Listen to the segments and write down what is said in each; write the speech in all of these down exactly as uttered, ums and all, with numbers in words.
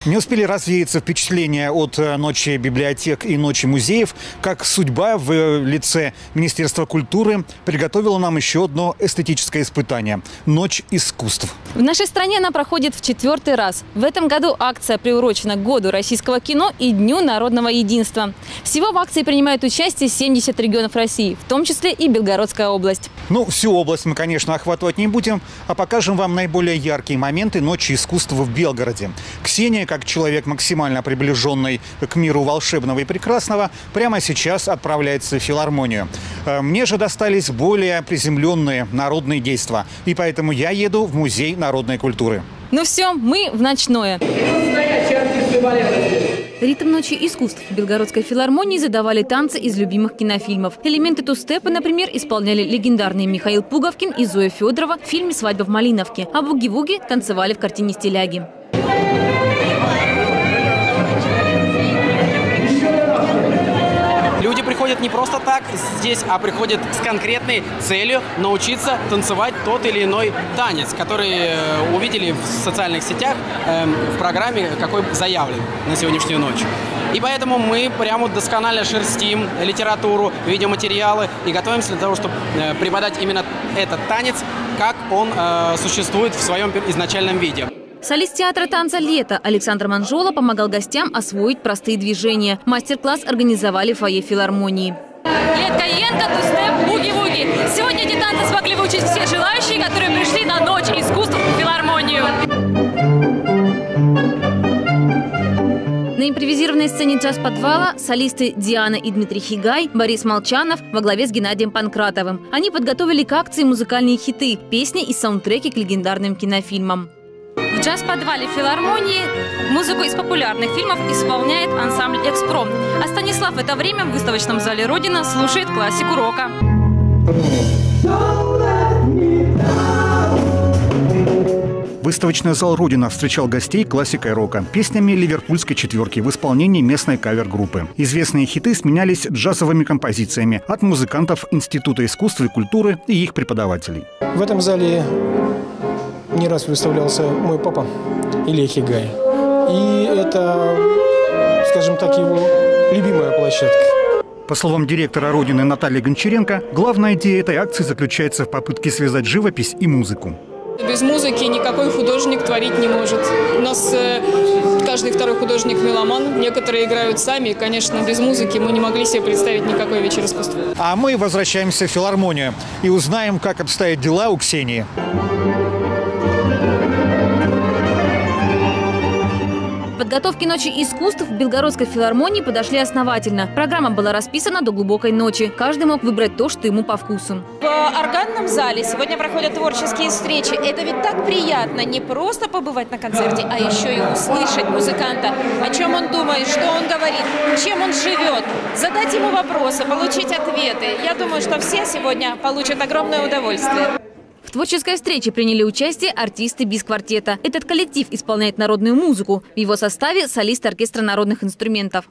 Не успели развеяться впечатления от ночи библиотек и ночи музеев, как судьба в лице Министерства культуры приготовила нам еще одно эстетическое испытание – Ночь искусств. В нашей стране она проходит в четвертый раз. В этом году акция приурочена к Году российского кино и Дню народного единства. Всего в акции принимают участие семьдесят регионов России, в том числе и Белгородская область. Ну, всю область мы, конечно, охватывать не будем, а покажем вам наиболее яркие моменты Ночи искусства в Белгороде. Ксения, как человек максимально приближенный к миру волшебного и прекрасного, прямо сейчас отправляется в филармонию. Мне же достались более приземленные народные действия, и поэтому я еду в Музей народной культуры. Ну все, мы в ночное. Ритм Ночи искусств в Белгородской филармонии задавали танцы из любимых кинофильмов. Элементы ту-степа, например, исполняли легендарные Михаил Пуговкин и Зоя Федорова в фильме «Свадьба в Малиновке», а буги-вуги танцевали в картине «Стиляги». Люди приходят не просто так здесь, а приходят с конкретной целью научиться танцевать тот или иной танец, который увидели в социальных сетях э, в программе, какой заявлен на сегодняшнюю ночь. И поэтому мы прямо досконально шерстим литературу, видеоматериалы и готовимся для того, чтобы э, преподать именно этот танец, как он э, существует в своем изначальном виде. Солист театра танца «Лето» Александр Манжола помогал гостям освоить простые движения. Мастер-класс организовали в фойе филармонии. Летка, йенка, ту-степ, буги-вуги. Сегодня эти танцы смогли выучить все желающие, которые пришли на Ночь искусств в филармонию. На импровизированной сцене джаз-подвала солисты Диана и Дмитрий Хигай, Борис Молчанов во главе с Геннадием Панкратовым. Они подготовили к акции музыкальные хиты, песни и саундтреки к легендарным кинофильмам. В джаз-подвале филармонии музыку из популярных фильмов исполняет ансамбль «Экспром». А Станислав в это время в выставочном зале «Родина» слушает классику рока. Выставочный зал «Родина» встречал гостей классикой рока, песнями ливерпульской четверки в исполнении местной кавер-группы. Известные хиты сменялись джазовыми композициями от музыкантов Института искусств и культуры и их преподавателей. В этом зале не раз выставлялся мой папа Илья Хигай. И это, скажем так, его любимая площадка. По словам директора «Родины» Натальи Гончаренко, главная идея этой акции заключается в попытке связать живопись и музыку. Без музыки никакой художник творить не может. У нас э, каждый второй художник меломан, некоторые играют сами. И, конечно, без музыки мы не могли себе представить никакой вечер искусства. А мы возвращаемся в филармонию и узнаем, как обстоят дела у Ксении. К подготовке Ночи искусств в Белгородской филармонии подошли основательно. Программа была расписана до глубокой ночи. Каждый мог выбрать то, что ему по вкусу. В органном зале сегодня проходят творческие встречи. Это ведь так приятно не просто побывать на концерте, а еще и услышать музыканта, о чем он думает, что он говорит, чем он живет, задать ему вопросы, получить ответы. Я думаю, что все сегодня получат огромное удовольствие. В творческой встрече приняли участие артисты бис-квартета. Этот коллектив исполняет народную музыку. В его составе солист оркестра народных инструментов.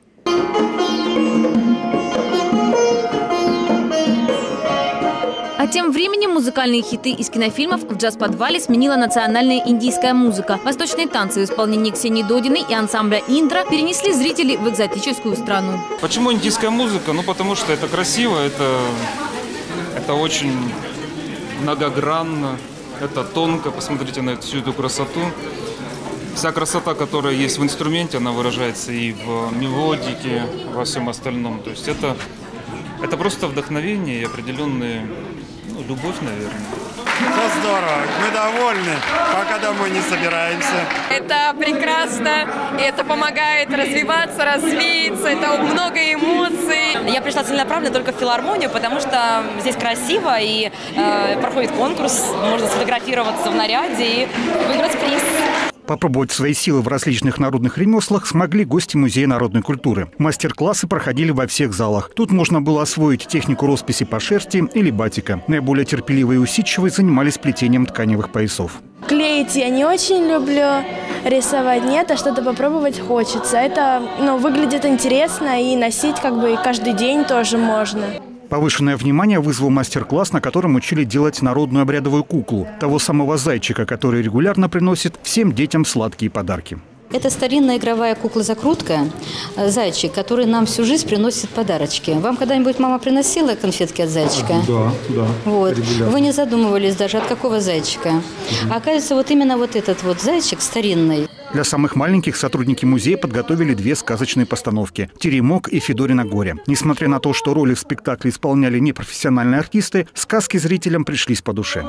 А тем временем музыкальные хиты из кинофильмов в джаз-подвале сменила национальная индийская музыка. Восточные танцы в исполнении Ксении Додиной и ансамбля «Индра» перенесли зрителей в экзотическую страну. Почему индийская музыка? Ну, потому что это красиво, это, это очень многогранно, это тонко. Посмотрите на всю эту красоту. Вся красота, которая есть в инструменте, она выражается и в мелодике, во всем остальном. То есть это, это просто вдохновение и определенная ну, любовь, наверное. Все здорово, мы довольны, пока домой не собираемся. Это прекрасно, это помогает развиваться, развеяться, это много эмоций. Я пришла целенаправленно только в филармонию, потому что здесь красиво и э, проходит конкурс, можно сфотографироваться в наряде и выиграть приз. Попробовать свои силы в различных народных ремеслах смогли гости Музея народной культуры. Мастер-классы проходили во всех залах. Тут можно было освоить технику росписи по шерсти или батика. Наиболее терпеливые и усидчивые занимались плетением тканевых поясов. Клеить я не очень люблю, рисовать нет, а что-то попробовать хочется. Это ну, выглядит интересно и носить как бы каждый день тоже можно. Повышенное внимание вызвал мастер-класс, на котором учили делать народную обрядовую куклу. Того самого зайчика, который регулярно приносит всем детям сладкие подарки. Это старинная игровая кукла-закрутка, зайчик, который нам всю жизнь приносит подарочки. Вам когда-нибудь мама приносила конфетки от зайчика? Да, да. Вот. Вы не задумывались даже, от какого зайчика. А оказывается, вот именно вот этот вот зайчик старинный. Для самых маленьких сотрудники музея подготовили две сказочные постановки «Теремок» и «Федорино горе». Несмотря на то, что роли в спектакле исполняли непрофессиональные артисты, сказки зрителям пришлись по душе.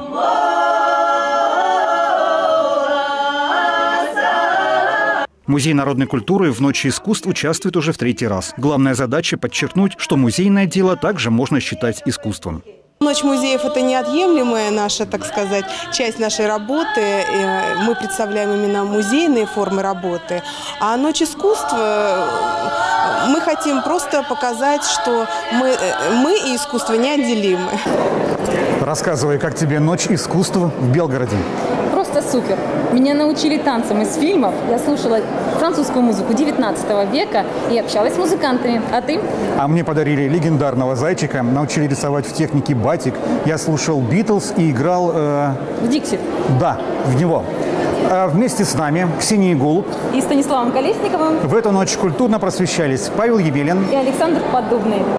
Музей народной культуры в «Ночи искусств» участвует уже в третий раз. Главная задача – подчеркнуть, что музейное дело также можно считать искусством. Ночь музеев – это неотъемлемая наша, так сказать, часть нашей работы. Мы представляем именно музейные формы работы. А Ночь искусств мы хотим просто показать, что мы, мы и искусство неотделимы. Рассказывай, как тебе Ночь искусств в Белгороде? Просто супер. Меня научили танцам из фильмов. Я слушала французскую музыку девятнадцатого века и общалась с музыкантами. А ты? А мне подарили легендарного зайчика, научили рисовать в технике батик. Я слушал Битлз и играл... Э... В Диксит? Да, в него. А вместе с нами Ксения Голуб и Станиславом Колесниковым в эту ночь культурно просвещались Павел Ебелин и Александр Поддубный.